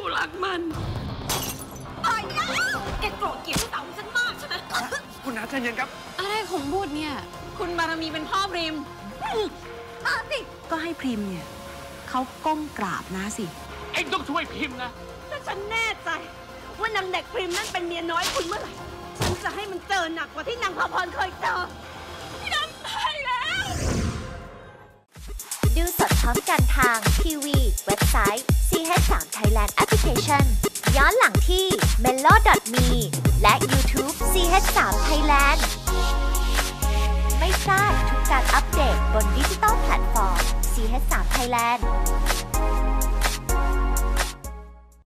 รักมันตายแล้วแกโกรธเกลียดลูกสาวฉันมากใช่ไหมคุณน้าใจเย็นครับอะไรของบูดเนี่ยคุณบารมีเป็นพ่อพริมสิก็ให้พริมเนี่ยเขาก้มกราบนะสิเอ็งต้องช่วยพิมพ์นะถ้าฉันแน่ใจว่านางเด็กพริมนั่นเป็นเมียน้อยคุณเมื่อไหร่ฉันจะให้มันเจอหนักกว่าที่นางพพรเคยเจอพี่น้ำตายแล้วดูสดพร้อมกันทางทีวีเว็บไซต์ CH3 Thailand Application ย้อนหลังที่ melo.me และ YouTube CH3 Thailand ไม่พลาดทุกการอัปเดตบนดิจิตอลแพลตฟอร์ม CH3 Thailand